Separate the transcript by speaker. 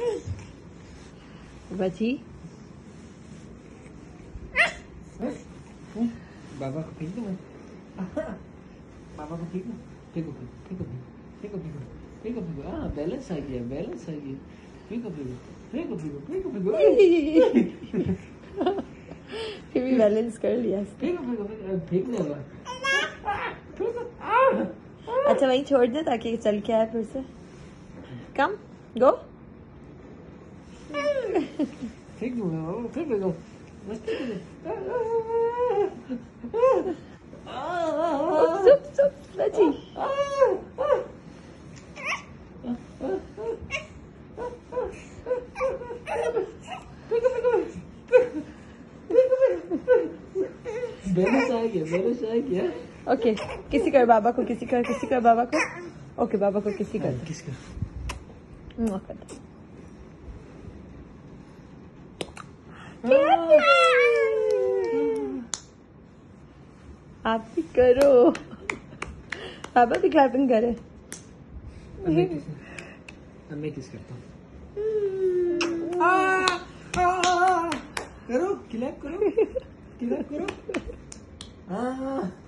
Speaker 1: वजी
Speaker 2: बाबा को फेंक दो। बाबा को फेंक दो। फेंको फेंको फेंको फेंको फेंको फेंको। हाँ बैलेंस आ गया, बैलेंस आ गया। फेंको फेंको फेंको फेंको फेंको फेंको।
Speaker 1: फिर भी बैलेंस कर लिया।
Speaker 2: फेंको फेंको फेंको फेंक दो।
Speaker 1: अच्छा वहीं छोड़ दे ताकि चल के आए फिर से। कम गो।
Speaker 2: फेंक दो फेंक दो।
Speaker 1: चुप चुप वजी।
Speaker 2: बैलेंस आ गया, बैलेंस आ गया।
Speaker 1: ओके किसी कर बाबा को, किसी कर बाबा को। ओके बाबा को किसी कर।
Speaker 2: किसका?
Speaker 1: आप भी करो। बाबा भी क्लैपिंग करे।
Speaker 2: मैं किस करता हूँ। करो, क्लैप करो, क्लैप करो।